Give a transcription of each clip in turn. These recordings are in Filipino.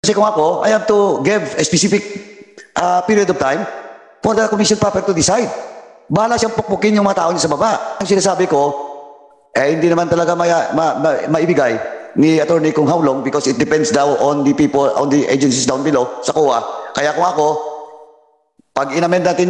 Kasi kung ako, I have to give a specific period of time for the commission proper to decide. Bahala siyang pukpukin yung mga tao niya sa baba. Ang sinasabi ko, hindi naman talaga maibigay ni attorney kung how long because it depends daw on the people, on the agencies down below sa COA. Kaya kung ako, pag inamend natin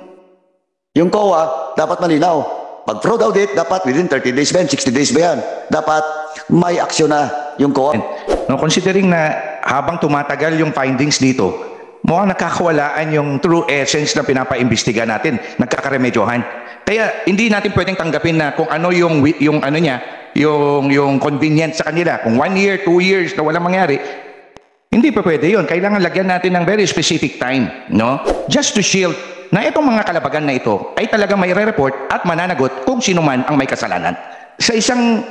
yung COA, dapat malinaw. Pag fraud audit, dapat within 30 days ba yan, 60 days ba yan? Dapat may aksyon na yung COA. No, considering na habang tumatagal yung findings dito, mukhang nakakawalaan yung true essence na pinapaimbestiga natin, nagkakaremedyohan. Kaya hindi natin pwedeng tanggapin na kung ano yung ano niya, yung convenient sa kanila. Kung 1 year, 2 years na walang mangyari, hindi pa pwede yun. Kailangan lagyan natin ng very specific time, no? Just to shield na itong mga kalabagan na ito ay talagang may re-report at mananagot kung sino man ang may kasalanan. Sa isang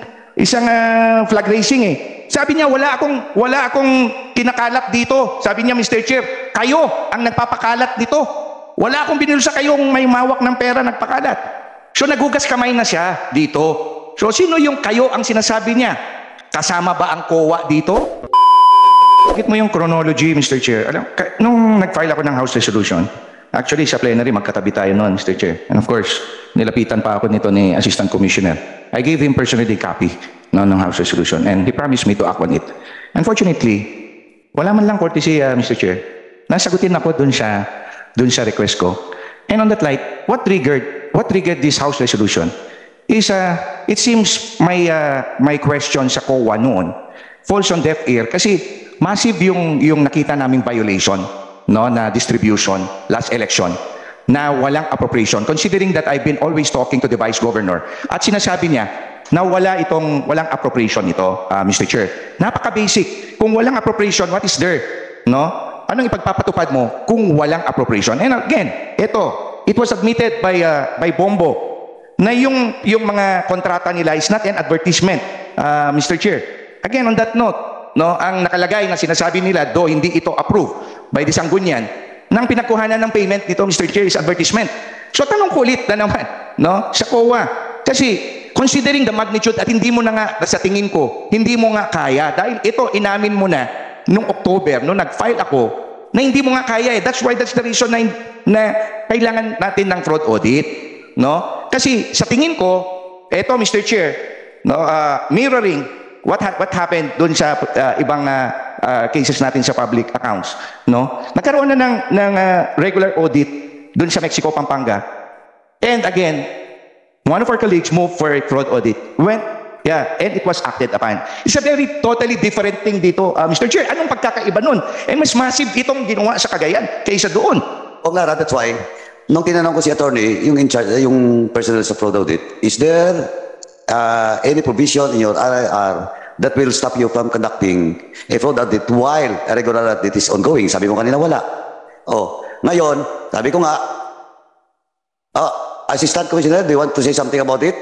flag raising Sabi niya, wala akong kinakalat dito. Sabi niya, Mr. Chair, kayo ang nagpapakalat dito. Wala akong binulsa kayong may mawak ng pera nagpakalat. So nagugas kamay na siya dito. So sino yung kayo ang sinasabi niya? Kasama ba ang COA dito? Bakit mo yung chronology, Mr. Chair? Alam, nung nag-file ako ng House Resolution, actually sa plenary magkatabi tayo noon, Mr. Chair. And of course, nilapitan pa ako nito ni Assistant Commissioner. I gave him personally a copy ng House Resolution and he promised me to act on it. Unfortunately, wala man lang courtesy, Mr. Chair. Nasagutin ako dun sa request ko. And on that light, what triggered this House Resolution is, it seems my question sa COA noon falls on deaf ear kasi massive yung nakita naming violation, no, na distribution last election na walang appropriation, considering that I've been always talking to the Vice Governor at sinasabi niya na walang appropriation ito, Mr. Chair. Napaka-basic. Kung walang appropriation, what is there? No? Anong ipagpapatupad mo kung walang appropriation? And again, it was admitted by Bombo na yung mga kontrata nila is not an advertisement, Mr. Chair. Again, on that note, no, ang nakalagay na sinasabi nila, do hindi ito approved by the Sangguniang, nang pinagkuhanan ng payment nito, Mr. Chair, is advertisement. So tanong ko ulit na naman, no, sa COA. Kasi considering the magnitude at hindi mo na nga, sa tingin ko, hindi mo nga kaya. Dahil ito, inamin mo na nung October, nung nag-file ako, na hindi mo nga kaya That's the reason na kailangan natin ng fraud audit. No? Kasi sa tingin ko, ito, Mr. Chair, no, mirroring what happened dun sa ibang cases natin sa public accounts. No? Nagkaroon na ng regular audit dun sa Mexico, Pampanga. And again, one of our colleagues moved for a fraud audit. And it was acted upon. It's a very totally different thing dito, Mr. Chair. Anong pagkakaiba nun? And mas massive itong ginawa sa Cagayan kaysa doon. O Clara, that's why, nung tinanong ko si attorney, yung in charge, yung personnel sa fraud audit, is there any provision in your RIR that will stop you from conducting a fraud audit while a regular audit is ongoing? Sabi mo kanina, wala. Ngayon, sabi ko nga, Assistant Commissioner, do you want to say something about it?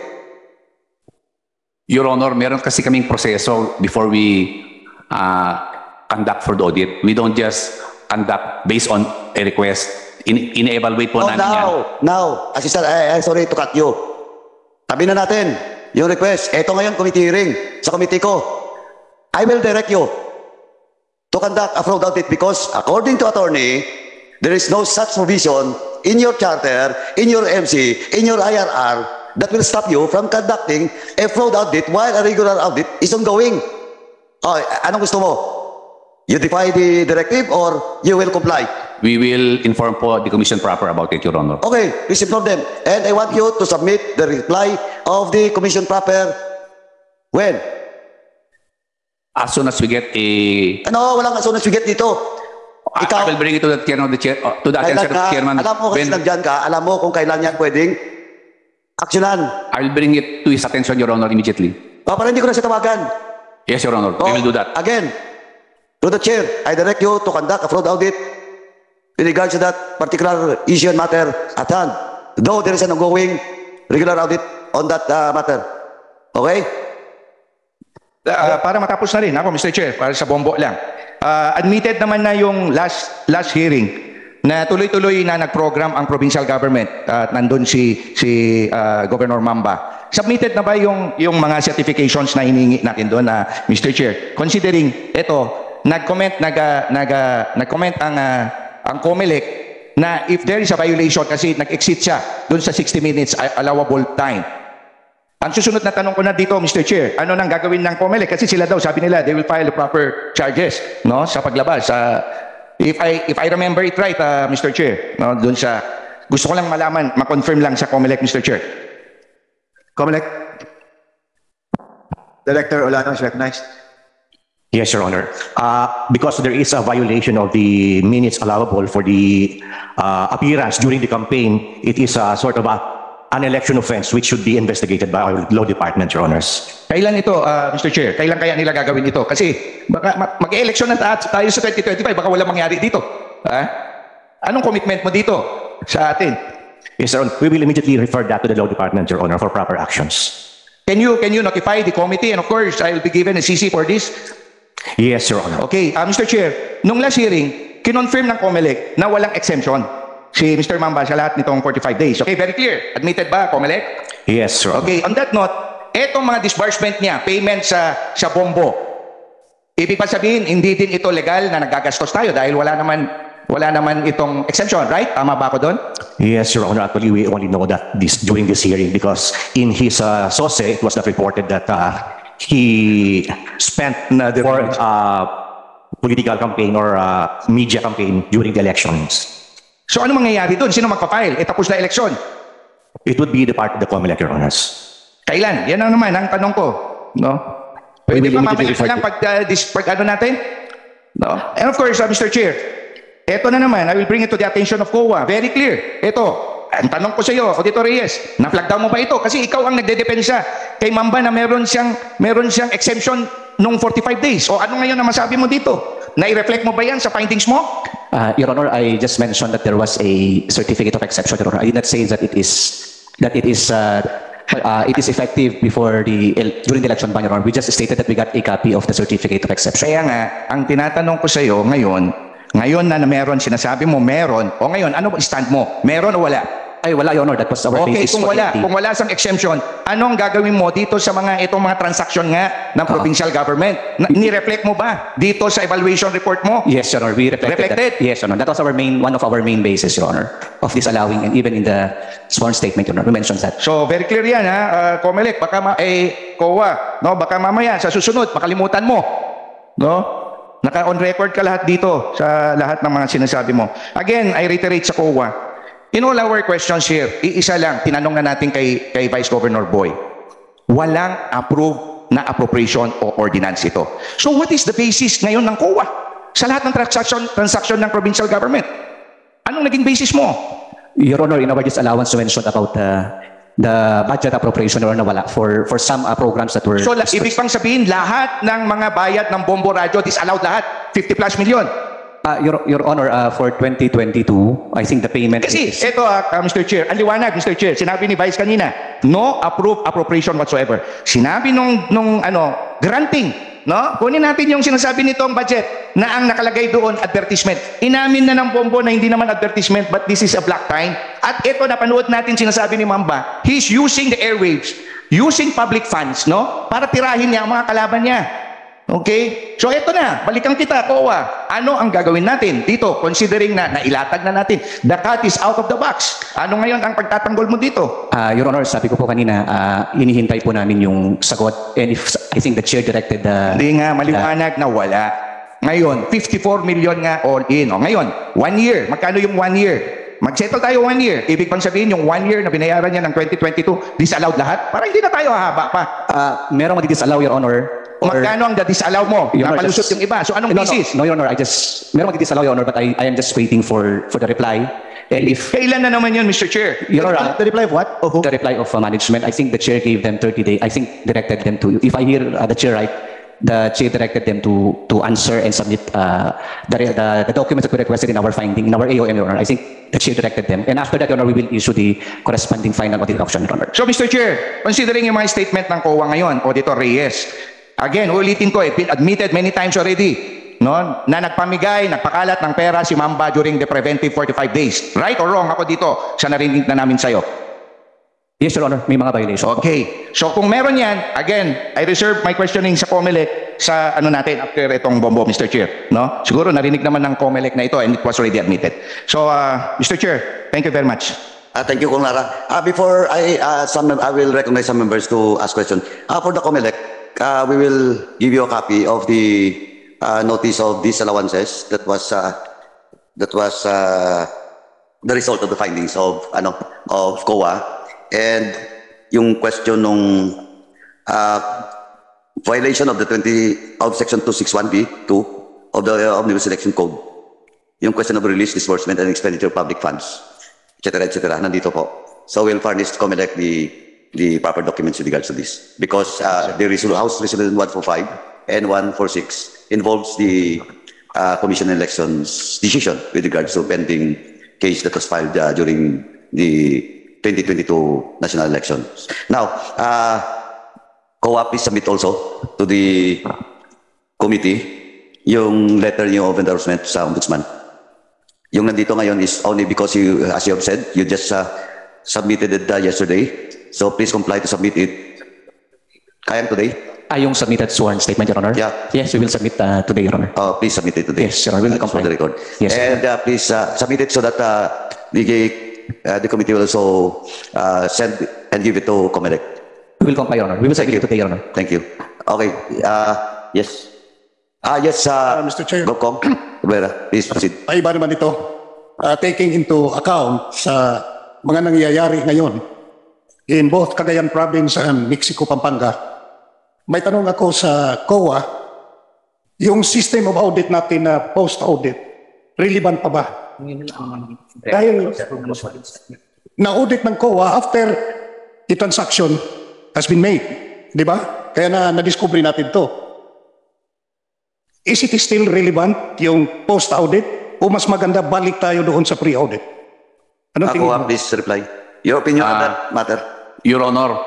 Your Honor, meron kasi kaming proseso before we conduct fraud audit. We don't just conduct based on a request. In-evaluate po namin yan. Now, Assistant, sorry to cut you. Tabi na natin yung request. Ito ngayon, committee hearing sa committee ko. I will direct you to conduct a fraud audit because according to attorney, there is no such provision in your charter, in your MC, in your IRR that will stop you from conducting a fraud audit while a regular audit is ongoing. Anong gusto mo? You defy the directive or you will comply? We will inform po the Commission proper about it, Your Honor. Okay, please inform them. And I want you to submit the reply of the Commission proper when? As soon as we get a... Ano, walang as soon as we get dito. I will bring it to the chairman of the to the attention of the chairman. Alam mo kasi nandiyan ka, alam mo kung kailan yan pwedeng aksyonan. I will bring it to his attention, Your Honor, immediately. Para hindi ko na siya tawagan. Yes, Your Honor. We will do that. Again, to the chair, I direct you to conduct a fraud audit in regards to that particular issue and matter at hand. Though there is an ongoing regular audit on that matter. Okay? Para matapos na rin ako, Mr. Chair, para sa bombo lang. Admitted naman na yung last hearing na tuloy-tuloy na nag-program ang provincial government at nandun si Governor Mamba. Submitted na ba yung mga certifications na hiningi natin doon, Mr. Chair? Considering ito, nag-comment ang COMELEC na if there is a violation kasi nag-exceed siya doon sa 60 minutes allowable time. Ang susunod na tanong ko na dito, Mr. Chair, ano nang gagawin ng COMELEC? Kasi sila daw, sabi nila, they will file the proper charges, no, sa paglabas. If I remember it right, Mr. Chair, no, doon sa gusto ko lang malaman, ma-confirm lang sa COMELEC, Mr. Chair. COMELEC. Director Olano is recognized. Yes, Your Honor. Because there is a violation of the minutes allowable for the appearance during the campaign, it is a sort of an election offense which should be investigated by our law department, Your Honors. Kailan ito, Mr. Chair? Kailan kaya nila gagawin ito? Kasi baka mag-election na tayo sa 2025, baka wala mangyari dito. Anong commitment mo dito sa atin? Yes, Your Honor. We will immediately refer that to the law department, Your Honor, for proper actions. Can you notify the committee? And of course, I will be given a CC for this. Yes, Your Honor. Okay, Mr. Chair, nung last hearing, kinonfirm ng COMELEC na walang exemption si Mr. Mamba sa lahat nitong 45 days. Okay, very clear. Admitted ba, COMELEC? Yes, Your Honor. Okay, on that note, etong mga disbursement niya, payment sa bombo, ibig pa sabihin, hindi din ito legal na nagagastos tayo dahil wala naman itong exemption, right? Tama ba ako doon? Yes, Your Honor. Actually, we only know that during this hearing because in his SOSE, it was not reported that he spent for political campaign or media campaign during the elections. So ano mangyayari doon? Sino magpa-file? Tapos na eleksyon. It would be the part of the COMELEC, Your Honors. Kailan? Yan ang naman ang tanong ko. No? Pwede We ba will mamaya immediately lang pag ano natin? No? And of course, Mr. Chair, eto na naman, I will bring it to the attention of COA. Very clear. Eto, ang tanong ko sa iyo, Auditor Reyes, na-flag down mo ba ito? Kasi ikaw ang nagdedepensa kay Mamba na meron siyang exemption nung 45 days. O ano ngayon na masabi mo dito? Na-i-reflect mo ba yan sa findings mo? Your Honor, I just mentioned that there was a certificate of exception, Your Honor. I did not say that it is effective during the election ban, Your Honor. We just stated that we got a copy of the certificate of exception. Kaya nga, ang tinatanong ko sa iyo ngayon na meron, sinasabi mo meron, o ngayon, ano stand mo? Meron o wala? Ay, wala, Your Honor. That was our Okay, basis kung for wala, the- kung wala sang exemption, anong gagawin mo dito sa itong mga transaksyon nga ng provincial government? Ni-reflect mo ba dito sa evaluation report mo? Yes, Your Honor. We reflected Reflected? that. Yes, Your Honor. That was one of our main bases, Your Honor, of disallowing, and even in the sworn statement, Your Honor, we mentioned that. So, very clear yan, COMELEC, COA, no? Baka mamaya, sa susunod, makalimutan mo, no? Naka-on record ka lahat dito sa lahat ng mga sinasabi mo. Again, I reiterate sa COA, in all our questions here, iisa lang, tinanong na natin kay Vice Governor Boy. Walang approved na appropriation o ordinance ito. So what is the basis ngayon ng COA sa lahat ng transaction ng provincial government? Anong naging basis mo? Your Honor, in our disallowance, you mentioned about the budget appropriation, Your Honor, wala for some programs that were... So ibig pang sabihin, lahat ng mga bayad ng Bombo Radio disallowed lahat, 50 plus million. Your Honor, for 2022, I think the payment Kasi is... ito, Mr. Chair, ang liwanag, Mr. Chair, sinabi ni Vice kanina, no approved appropriation whatsoever. Sinabi nung granting, no? Kunin natin yung sinasabi nitong budget na ang nakalagay doon, advertisement. Inamin na ng Bombo na hindi naman advertisement, but this is a black time. At ito, napanood natin sinasabi ni Mamba, he's using the airwaves, using public funds, no? Para tirahin niya ang mga kalaban niya. Okay? So ito na, balikan kita, COA. Ano ang gagawin natin dito, considering na nailatag na natin? The cat is out of the box. Ano ngayon ang pagtatanggol mo dito? Your Honor, sabi ko po kanina, inihintay po namin yung sagot. And if I think the Chair directed the... Hindi nga, maliwanag na wala. Ngayon, 54 million nga all in. O ngayon, 1 year. Magkano yung 1 year? Mag-settle tayo 1 year. Ibig bang sabihin yung 1 year na binayaran niya ng 2022, disallowed lahat? Para hindi na tayo hahaba pa. Merong madi-disallow, Your Honor. Magkano ang disallow mo? Your Honor, Napalusot just- yung iba. So anong No, basis? No, Your Honor, merong madi-disallow, Your Honor, but I am just waiting for the reply. And if Kailan na naman yun, Mr. Chair? Your Honor, The reply of what? Of who? the reply of management, I think the Chair gave them 30 days. I think directed them to, if I hear the Chair right, the Chair directed them to answer and submit the documents that we requested in our finding, in our AOM, Your Honor. I think the Chair directed them. And after that, Your Honor, we will issue the corresponding final audit option, Your Honor. So Mr. Chair, considering yung mga statement ng COA ngayon, Auditor Reyes, again, ulitin ko, been admitted many times already, no, na nagpamigay, nagpakalat ng pera si Mamba during the preventive 45 days. Right or wrong ako dito sa narinig na namin sa'yo? Yes, Your Honor, may mga violation. Okay. So kung meron yan, again, I reserve my questioning sa COMELEC sa ano natin after itong bombo, Mr. Chair. No? Siguro narinig naman ng COMELEC na ito and it was already admitted. So, Mr. Chair, thank you very much. Thank you, Kung Lara. Before I will recognize some members to ask questions. For the COMELEC, we will give you a copy of the notice of disallowances that was the result of the findings of COA. And yung question nung violation of section 261B2 of the Omnibus Election Code, yung question of release, disbursement, and expenditure of public funds, etc., nandito po. So we'll furnish COMELEC the proper documents with regards to this, because the House Resolution 145 and 146 involves the Commission on Elections decision with regards to pending case that was filed during the 2022 national elections. Now, COA, please submit also to the committee yung letter niyo of endorsement sa Ombudsman. Yung nandito ngayon is only because you, as you have said, you just submitted it yesterday. So please comply to submit it. Kayang today? Yung submitted sworn statement, Your Honor? Yeah. Yes, we will submit today, Your Honor. Please submit it today. Yes, Your Honor, we'll comply. For the record. Yes, and please submit it so that the committee will also send and give it to COMELEC. We will comply, Your Honor. We will submit it today, Your Honor. Thank you. Okay. Yes. Yes, Mr. Chair. Gopcom, Cabrera, please proceed. Ay iba naman ito, taking into account sa mga nangyayari ngayon in both Cagayan Province and Mexico, Pampanga. May tanong ako sa COA, yung system of audit natin na post-audit, relevant pa ba? Dahil na-audit ng COA after the transaction has been made. Di ba? Kaya na-discovery natin to. Is it still relevant yung post-audit o mas maganda balik tayo doon sa pre-audit? Anong tingin COA, mo? please reply. Your opinion on that matter? Your Honor,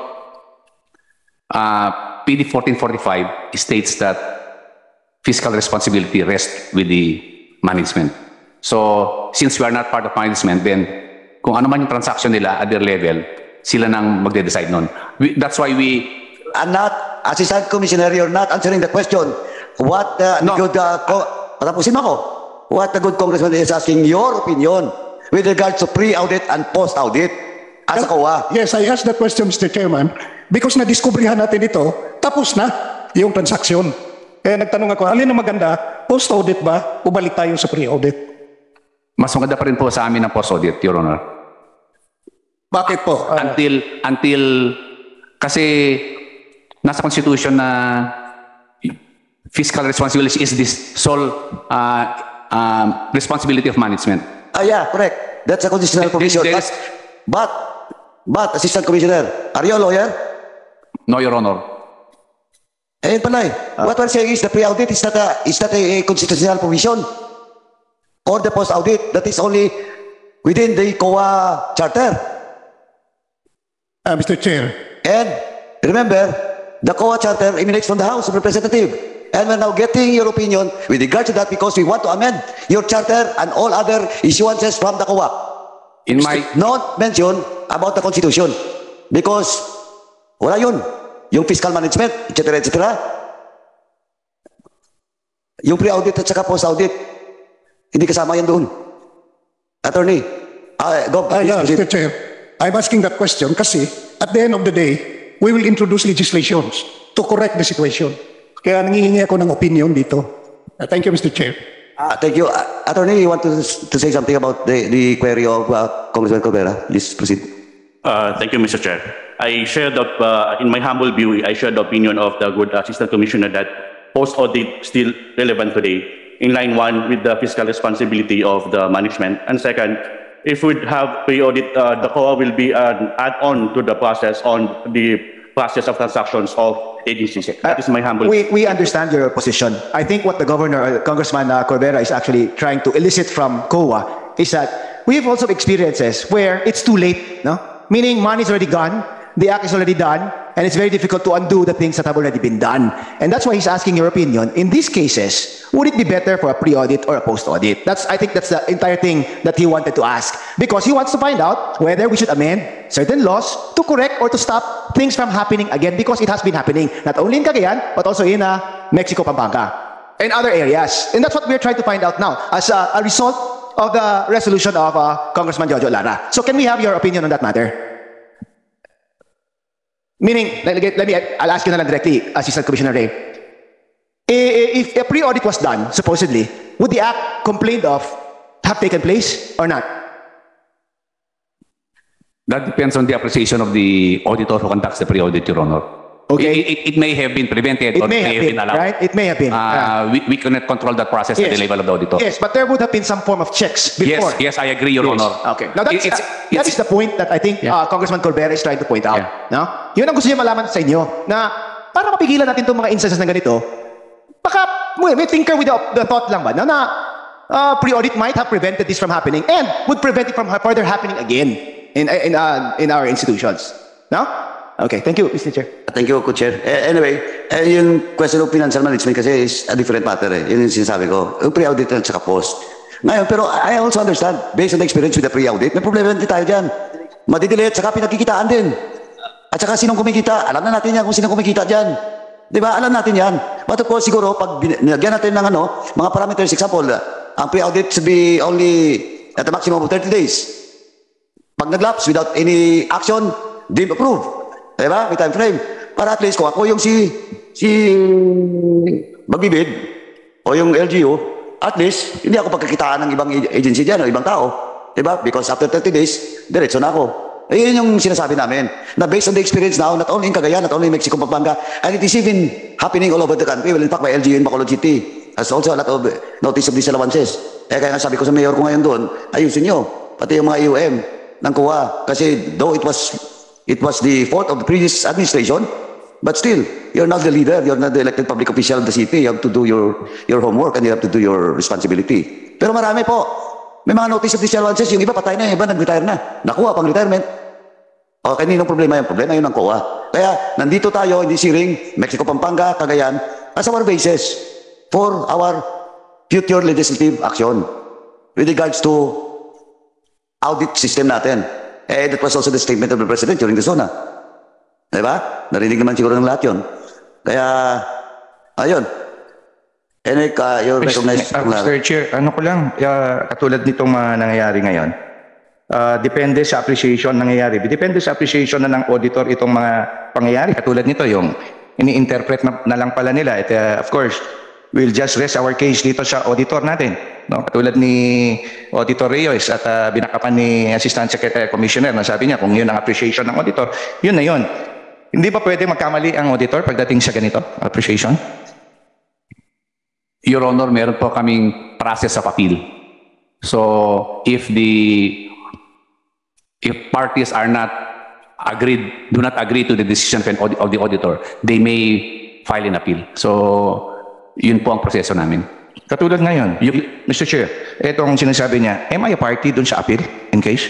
PD 1445 states that fiscal responsibility rests with the management. So, since we are not part of management, then kung ano man yung transaction nila at their level, sila nang magde-decide nun. That's why we... Not, Assistant Commissioner, you're not answering the question. What No. good... Patapusin mo ako. What the good congressman is asking your opinion with regards to pre-audit and post-audit as a COA. Yes, I asked that question, Mr. Chairman, because na-discoveryhan natin ito, tapos na yung transaksyon. Kaya nagtanong ako, alin ang maganda, post-audit ba o balik tayo sa pre-audit? Mas maganda pa rin po sa amin ang post-audit, Your Honor. Bakit po? Until kasi nasa Constitution na fiscal responsibility is this sole responsibility of management. Yeah, correct. That's a conditional provision. there is- But, Assistant Commissioner, are you a lawyer? No, Your Honor. Eh, pala eh. What we're saying is the pre-audit is not a constitutional provision. Or the post-audit, that is only within the COA charter. Mr. Chair, And remember, the COA charter emanates from the House of Representatives. And we're now getting your opinion with regard to that because we want to amend your charter and all other issuances from the COA. In my Not mention about the Constitution. Because wala yun. Yung fiscal management, etc. Yung pre-audit at saka post-audit, hindi kasama yan doon. Attorney, go. yeah, please proceed. Mr. Chair, I'm asking that question kasi at the end of the day, we will introduce legislations to correct the situation. Kaya nangihingi ako ng opinion dito. Thank you, Mr. Chair. Thank you. Attorney, you want to say something about the query of Congressman Cabrera? Please proceed. Thank you, Mr. Chair. I share the, in my humble view, I share the opinion of the good Assistant Commissioner that post-audit still relevant today, in line one with the fiscal responsibility of the management. And second, if we have pre-audit, the COA will be an add-on to the process on the process of transactions of agencies. That is my humble view. We understand your position. I think what the governor, Congressman Corbera, is actually trying to elicit from COA is that we have also experiences where it's too late, no? Meaning money is already gone. the act is already done, and it's very difficult to undo the things that have already been done. And that's why he's asking your opinion. In these cases, would it be better for a pre-audit or a post-audit? I think that's the entire thing that he wanted to ask. Because he wants to find out whether we should amend certain laws to correct or to stop things from happening again, because it has been happening, not only in Cagayan, but also in Mexico, Pampanga, and other areas. And that's what we're trying to find out now as a result of the resolution of Congressman Jojo Lara. So can we have your opinion on that matter? Meaning, I'll ask you na lang directly, Assistant Commissioner Ray. If a pre-audit was done, supposedly, would the act complained of have taken place or not? That depends on the appreciation of the auditor who conducts the pre-audit, Your Honor. Okay. It may have been prevented It or may it may have been allowed. right? It may have been. We cannot control that process at the level of the auditor. Yes, but there would have been some form of checks before. Yes, I agree, Your Honor. Okay. Now, that is the point that I think Congressman Corbera is trying to point out. Yeah. No? Yun ang gusto niya malaman sa inyo, na para mapigilan natin itong mga instances na ganito, baka may thinker with the thought lang ba, na pre-audit might have prevented this from happening and would prevent it from further happening again in our institutions. No? Okay, thank you, Mr. Chair. Thank you, Co-Chair. Anyway, yung question of financial management kasi is a different matter. Yun yung sinasabi ko. Yung pre-audit at saka post. Ngayon, pero I also understand, based on the experience with the pre-audit, may problema din tayo dyan. Madidelete, saka pinagkikitaan din. At saka sinong kumikita, alam na natin yan kung sinong kumikita dyan. Di ba? Alam natin yan. But of course, siguro, pag nilagyan natin ng mga parameters, example, ang pre-audit should be only at a maximum of 30 days. Pag nag-lapse without any action, deem approved. Diba? May time frame. Para at least kung ako yung si magbibid o yung LGU, at least hindi ako pagkakitaan ng ibang agency dyan o ibang tao. Diba? Because after 30 days, diretso na ako. Yun yung sinasabi namin. Na based on the experience now, not only in Cagayan, not only in Mexico, Pampanga, and it is even happening all over the country. Well, in fact, my LGU in Bacolod City has also a lot of notice of disallowances. Kaya nga sabi ko sa mayor ko ngayon doon, ayusin nyo. Pati yung mga IUM ng COA. Kasi though it was the fault of the previous administration, but still, you're not the leader, you're not the elected public official of the city. You have to do your homework and you have to do your responsibility. Pero marami po. May mga notice of disallowances, yung iba patay na, yung iba nag-retire na. Nakuha pang retirement. O, kaninong problema yun? Problema yun ng COA. Kaya, nandito tayo, hindi siring, Mexico, Pampanga, Cagayan, as our basis for our future legislative action with regards to audit system natin. That was also the statement of the President during the SONA. Diba? Narinig naman siguro ng lahat yun. Kaya, ayun. Enek, you're recognized. Mr. Chair, ano ko lang, katulad nitong nangyayari ngayon, depende sa appreciation nangyayari. Depende sa appreciation na ng auditor itong mga pangyayari. Katulad nito, yung ini-interpret na lang pala nila. Of course, we'll just rest our case dito sa auditor natin. No? Katulad ni Auditor Reyes at binakapan ni Assistant Secretary Commissioner na sabi niya kung yun ang appreciation ng auditor, yun na yun. Hindi ba pwede magkamali ang auditor pagdating sa ganito, appreciation? Your Honor, meron po kaming process of appeal. So, if parties are not do not agree to the decision of the auditor, they may file an appeal. So, yun po ang proseso namin. Katulad ngayon, Mr. Chair, itong sinasabi niya, am I a party dun sa appeal in case?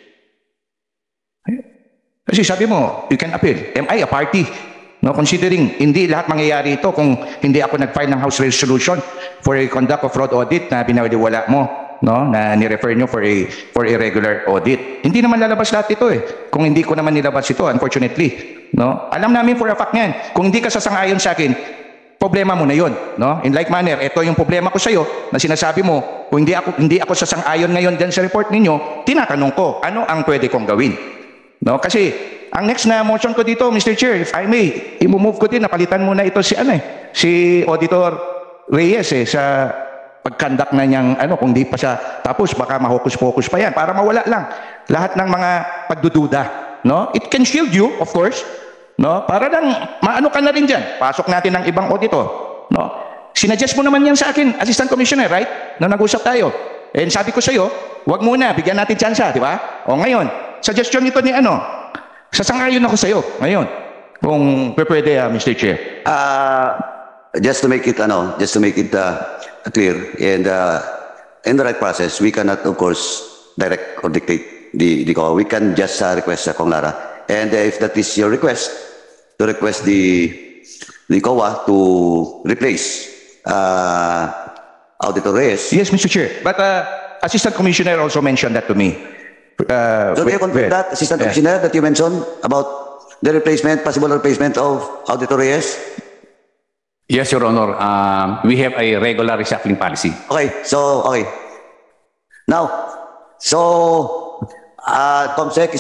Kasi sabi mo, you can appeal. Am I a party? No, considering hindi lahat mangyayari ito kung hindi ako nag-file ng House Resolution for a conduct of fraud audit na binawaliwala mo, no, na ni-refer nyo for a regular audit. Hindi naman lalabas lahat ito eh. Kung hindi ko naman nilabas ito, unfortunately. No? Alam namin for a fact niyan. Kung hindi ka sasang-ayon sa akin, problema mo na yun. No? In like manner, ito yung problema ko sa iyo na sinasabi mo, kung hindi ako sasang-ayon ngayon dyan sa report ninyo, tinatanong ko, ano ang pwede kong gawin? No? Kasi, ang next na motion ko dito, Mr. Chair, if I may, i-move ko din, napalitan muna ito si Auditor Reyes sa pag-conduct na niyang, kung di pa siya tapos, baka mahokus-pokus pa yan, para mawala lang lahat ng mga pagdududa. No? It can shield you, of course, no? Para lang, maano ka na rin dyan, pasok natin ng ibang auditor. No? Sinadjust mo naman yan sa akin, Assistant Commissioner, right? Nung nag-usap tayo. And sabi ko sa iyo, wag muna, bigyan natin tsansa, di ba? O ngayon, suggestion ito ni sasang-ayon ako sa iyo ngayon. Kung pwede, Mr. Chair. Just to make it clear and in the right process, we cannot of course direct or dictate the COA. We can just request Kong Lara And if that is your request, to request the COA to replace Auditor Reyes. Yes, Mr. Chair. But Assistant Commissioner also mentioned that to me. So do you confirm that, Assistant Commissioner, that you mentioned about the replacement, possible replacement of Auditor Reyes? Yes, Your Honor. We have a regular reshuffling policy. Okay, so, okay. Now, so, COMSEC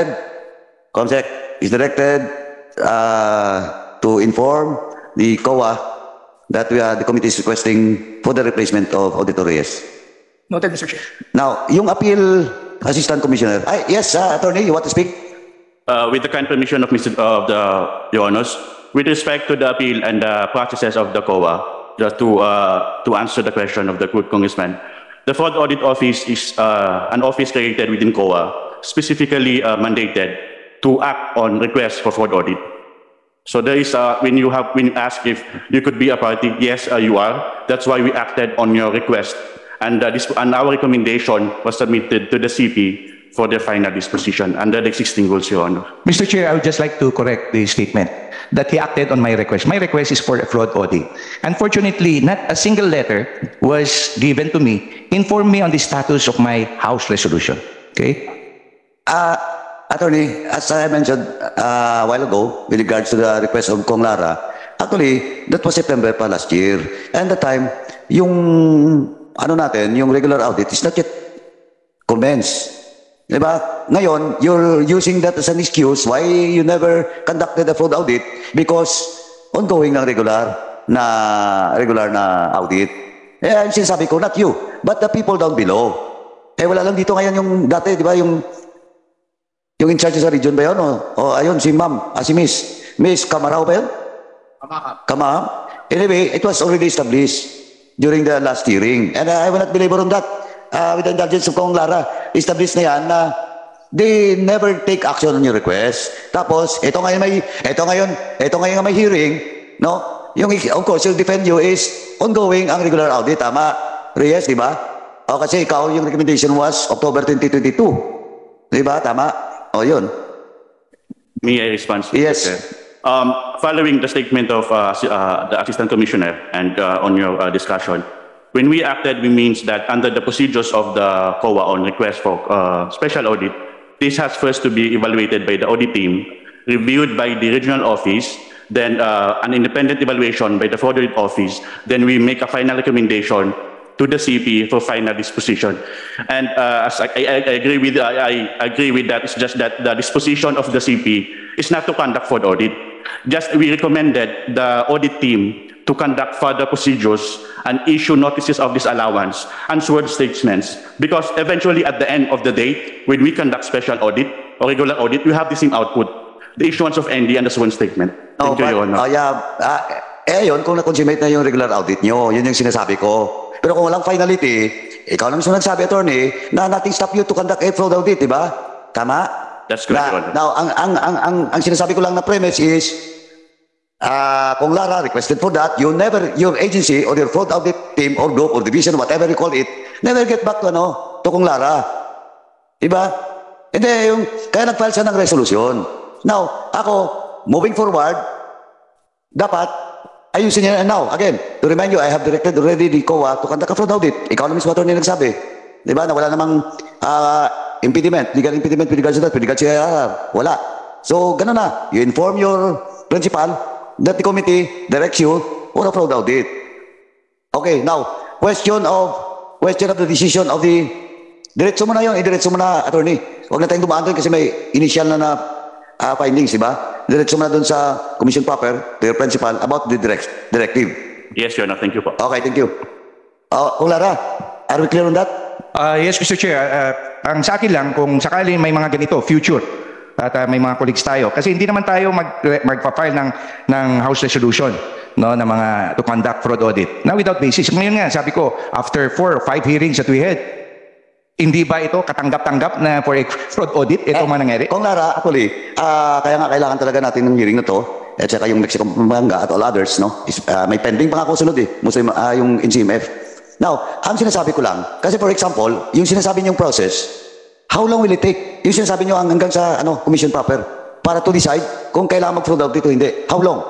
is directed to inform the COA that the committee is requesting for the replacement of Auditor Reyes. Noted, Mr. Chair. Now, yung appeal, Assistant Commissioner. Yes, Attorney, you want to speak? With the kind permission of Your Honors, with respect to the appeal and the processes of the COA, just to answer the question of the good Congressman, the Fraud Audit Office is an office created within COA, specifically mandated to act on requests for fraud audit. So there is when you ask if you could be a party, yes, you are. That's why we acted on your request, and our recommendation was submitted to the CP for their final disposition under the existing rules, Your Honor. Mr. Chair, I would just like to correct the statement that he acted on my request. My request is for a fraud audit. Unfortunately, not a single letter was given to me, inform me on the status of my House resolution. Okay? Attorney, as I mentioned a while ago with regards to the request of Kong Lara, actually, that was September pa last year. And the time, yung regular audit is not yet commenced. Diba? Ngayon, you're using that as an excuse why you never conducted a fraud audit because ongoing ng regular na audit. Eh, sinasabi ko, not you, but the people down below. Eh, wala lang dito ngayon yung dati, di ba, yung in charge sa region ba yun? O ayun, si ma'am, si Miss Kamarao ba yun? Kamaham. Anyway, it was already established during the last hearing. And I will not belabor on that. With the indulgence of Kong Lara, established na yan na they never take action on your request. Tapos, ito ngayon may hearing, no? Yung, of course, yung defend you is ongoing ang regular audit. Tama, Reyes, di ba? O kasi ikaw, yung recommendation was October 2022. Di ba? Tama? O yun. May I respond? Yes. Sir? Following the statement of the Assistant Commissioner and on your discussion, when we acted, we means that under the procedures of the COA on request for special audit, this has first to be evaluated by the audit team, reviewed by the regional office, then an independent evaluation by the fraud audit office, then we make a final recommendation to the CP for final disposition. And as I agree with that. It's just that the disposition of the CP is not to conduct fraud audit. Just we recommended the audit team to conduct further procedures and issue notices of disallowance and sworn statements. Because eventually, at the end of the day, when we conduct special audit or regular audit, we have the same output: the issuance of ND and the sworn statement. Thank you, Your Honor. Yun, kung na-consummate na yung regular audit nyo, yun yung sinasabi ko. Pero kung walang finality, ikaw na mismo nagsabi, attorney, na nothing stop you to conduct a fraud audit, di ba? Tama? That's correct, Your Honor. Now, ang sinasabi ko lang na premise is, kung Lara requested for that, your agency or your fraud audit team or group or division, whatever you call it, never get back to kung Lara. Diba? Hindi, kaya nag-file siya ng resolution. Now, ako, moving forward, dapat, ayusin niya. Now, again, to remind you, I have directed already the COA to conduct a fraud audit. Ikaw na mismo attorney nagsabi. Diba? Na wala namang impediment, legal impediment with regards to that, with regards to IRR. Wala. So, gano'n na. You inform your principal that the committee directs you for a fraud audit. Okay, now, question of the decision of the... Diretso mo na yun, idiretso mo na, attorney. Huwag na tayong dumaan doon kasi may initial na findings, di ba? Diretso mo na doon sa commission proper to your principal about the directive. Yes, Your Honor. Thank you po. Okay, thank you. Kung Lara, are we clear on that? Yes, Mr. Chair. Ang sa akin lang, kung sakali may mga ganito, future, at may mga colleagues tayo. Kasi hindi naman tayo magpa-file ng House resolution, no, na mga to conduct fraud audit. Na without basis. Ngayon nga, sabi ko, after 4 or 5 hearings that we had, hindi ba ito katanggap-tanggap na for a fraud audit? Ito man nangyari? Kung Lara, actually, kaya nga kailangan talaga natin ng hearing na to, at saka yung Mexico Pampanga at all others, no? May pending pa nga kusunod Muslim, yung NCMF. Now, ang sinasabi ko lang, kasi for example, yung sinasabi niyong process, how long will it take? Yung sinasabi niyo hanggang sa commission proper. para to decide kung kailangan mag-fraud audit o hindi? How long?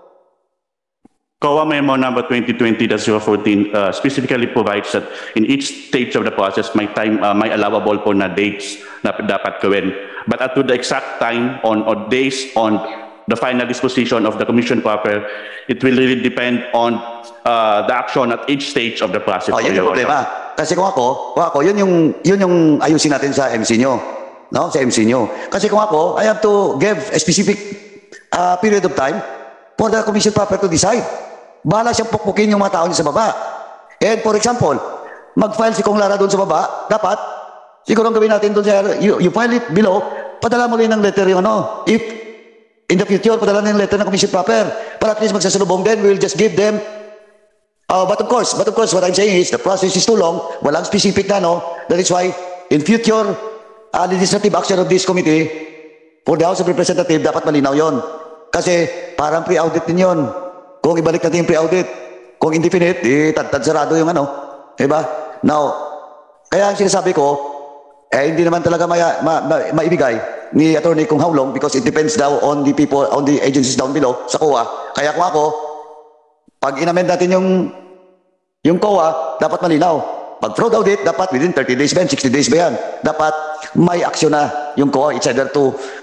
COA Memo number 2020-014 specifically provides that in each stage of the process, may allowable po na dates na dapat gawin. But at to the exact time or days on the final disposition of the commission proper, it will really depend on the action at each stage of the process. Oh, yun yung problema. Kasi kung ako, yun yung ayusin natin sa MC nyo. No? Sa MC nyo. Kasi kung ako, I have to give a specific period of time for the commission proper to decide. Bahala siyang pukpukin yung mga tao niya sa baba. And for example, mag-file si Kong Lara doon sa baba, dapat, siguro ang gawin natin doon sa, you file it below, padala mo rin ng letter yung ano, if in the future, padala ng letter ng commission proper, para at least magsasalubong, then we'll just give them. But of course, what I'm saying is, the process is too long, walang specific na, no? That is why, in future, legislative action of this committee, for the House of Representatives, dapat malinaw yon. Kasi, parang pre-audit din yun. Kung ibalik natin yung pre-audit, kung indefinite, tad sarado yung ano. Diba? Now, kaya ang sinasabi ko, hindi naman talaga maibigay ni attorney kung how long because it depends daw on the people, on the agencies down below sa COA. Kaya kung ako, pag inamend natin yung COA, dapat malinaw. Pag fraud audit, dapat within 30 days ba yan, 60 days ba yan? Dapat may action na yung COA. It's either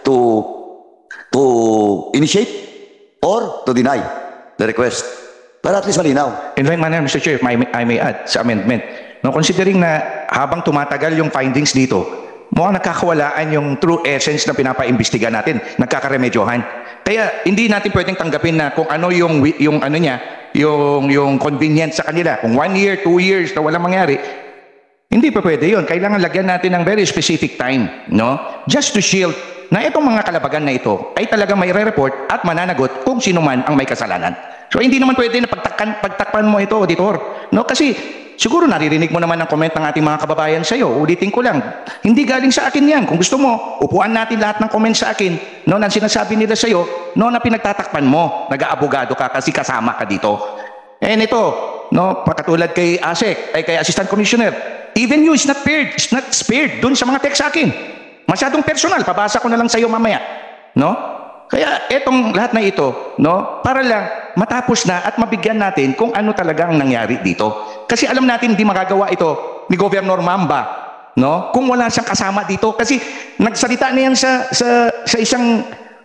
to initiate or to deny the request. Para at least malinaw. In like manner, Mr. Chair, if I may add sa amendment, no, considering na habang tumatagal yung findings dito, mukhang nakakawalaan yung true essence na pinapaimbestiga natin, nagkakaremedyohan. Kaya hindi natin pwedeng tanggapin na kung ano yung ano niya, yung convenience sa kanila. Kung 1 year, 2 years na walang mangyari, hindi pa pwede yun. Kailangan lagyan natin ng very specific time, no? Just to shield na itong mga kalabagan na ito ay talaga may re-report at mananagot kung sino man ang may kasalanan. So hindi naman pwede na pagtakpan mo ito, auditor. No? Kasi siguro naririnig mo naman ang comment ng ating mga kababayan sa iyo. Ulitin ko lang, hindi galing sa akin yan. Kung gusto mo, upuan natin lahat ng comment sa akin, no, na sinasabi nila sa iyo, no, na pinagtatakpan mo, nag-aabogado ka kasi kasama ka dito. And ito, no, patulad kay ASEC, ay kay Assistant Commissioner, even you is not spared dun sa mga text sa akin. Masyadong personal, pabasa ko na lang sa iyo mamaya, no? Kaya etong lahat na ito, no, para lang matapos na at mabigyan natin kung ano talagang nangyari dito. Kasi alam natin hindi magagawa ito ni Governor Mamba, no? Kung wala siyang kasama dito kasi nagsalita na yan sa isang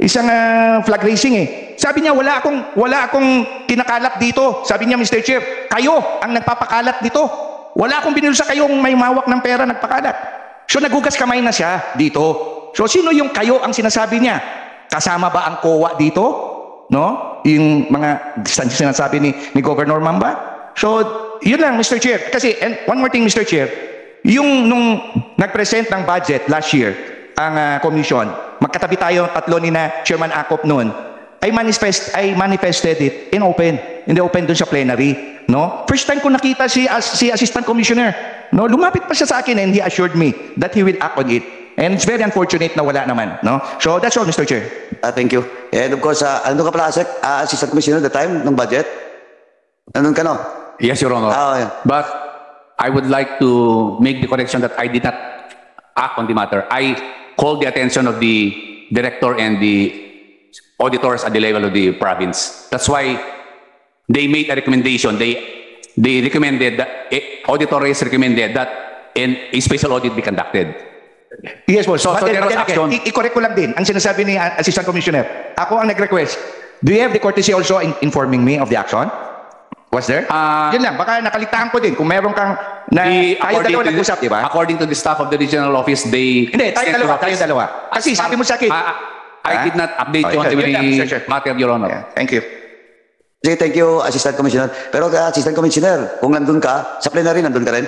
flag raising eh. Sabi niya wala akong kinakalat dito. Sabi niya, Mr. Chair, kayo ang nagpapakalat dito. Wala akong binusa kayong may mawak ng pera nagpakalat. So nagugas kamay na siya dito. So sino yung kayo ang sinasabi niya? Kasama ba ang COA dito? No? Yung mga sinasabi ni Governor Mamba? So yun lang, Mr. Chair. Kasi, and one more thing, Mr. Chair, yung nung nag-present ng budget last year, ang commission, magkatabi tayo tatlo ni na Chairman Acop noon, I manifested it in the open dun sa plenary. No? First time ko nakita si Assistant Commissioner. No? Lumapit pa siya sa akin and he assured me that he will act on it. And it's very unfortunate na wala naman. No? So that's all, Mr. Chair. Thank you. And of course, ano ka pala, Assistant Commissioner at the time ng budget? Nandun ka, no? Yes, Your Honor. Yeah. But I would like to make the correction that I did not act on the matter. I called the attention of the director and the auditors at the level of the province. That's why they made a recommendation. They recommended that auditors recommended that a special audit be conducted. Yes, boss. So there was action. I-correct ko lang din ang sinasabi ni Assistant Commissioner. Ako ang nag-request. Do you have the courtesy also in informing me of the action? Was there? Yun lang, baka nakaligtaan ko din. Kung meron kang tayo dalawa nag-usap, di ba? According to the staff of the regional office, they... Hindi, tayo dalawa. Kasi sabi mo sa akin. I did not update you on the matter, Your Honor. Yeah, thank you. Sige, thank you, Assistant Commissioner. Pero Assistant Commissioner, kung nandun ka, sa plenary nandun ka rin.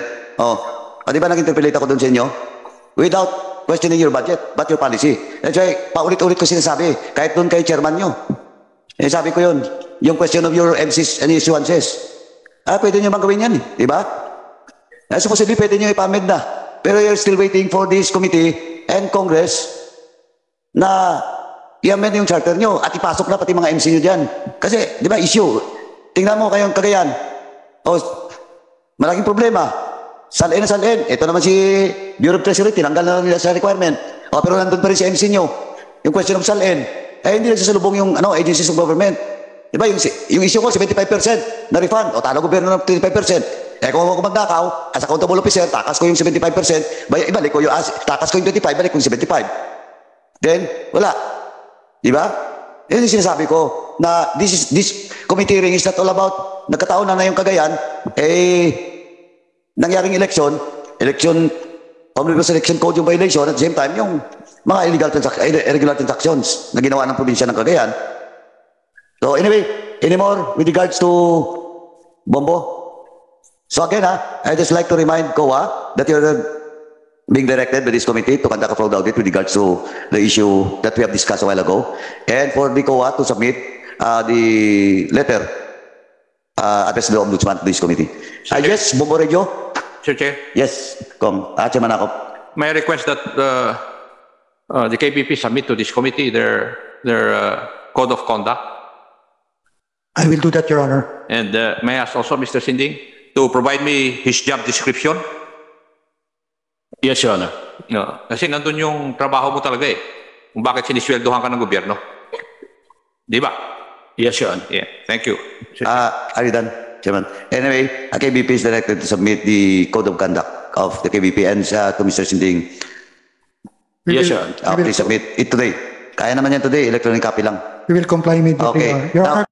Di ba nag-interpolate ako dun sa inyo? Without questioning your budget, but your policy. That's why, paulit-ulit ko sinasabi, kahit dun kay chairman nyo. Sabi ko yun, yung question of your MCs and issuances. Pwede nyo bang gawin yan, di ba? Supposedly, pwede nyo ipamend na. Pero you're still waiting for this committee and Congress na i-amend yung charter nyo at ipasok na pati mga MC nyo dyan. Kasi, di ba, issue. Tingnan mo kayong Cagayan. Malaking problema. Salin na salin. Ito naman si Bureau of Treasury, tinanggal na nila sa requirement. Pero nandun pa rin si MC nyo. yung question of SALN, hindi nagsasalubong yung agencies of government. Diba, yung issue ko, 75% na refund, o talo gobyerno ng 25%. Kung ako magnakaw, as accountable officer, takas ko yung 75%, ibalik ko yung, takas ko yung 25, balik ko yung 75. Then, wala. Diba? Yun yung sinasabi ko, na this committee hearing is not all about, nagkataon na yung Cagayan, nangyaring Omnibus Election Code yung violation, at the same time, yung mga irregular transactions na ginawa ng probinsya ng Cagayan. So anyway, anymore with regards to Bombo? So again, I just like to remind COA that you're being directed by this committee to conduct a fraud audit with regards to the issue that we have discussed a while ago, and for the COA to submit the letter addressed to the Ombudsman to this committee. Yes, Bombo Radio? Sir Chair, Yes, Chairman Akop. may I request that the KPP submit to this committee their code of conduct? I will do that, Your Honor. And may I ask also Mr. Sinding to provide me his job description? Yes, Your Honor. No, kasi nandun yung trabaho mo talaga eh. Kung bakit sinisweldohan ka ng gobyerno. Di ba? Yes, Your Honor. Yeah, thank you. Are you done, Chairman? Anyway, KBP is directed to submit the code of conduct of the KBP and to Mr. Sinding. Yes, Your Honor. Please submit it today. Kaya naman yan today, electronic copy lang. We will comply immediately. Okay. Your Now, Honor,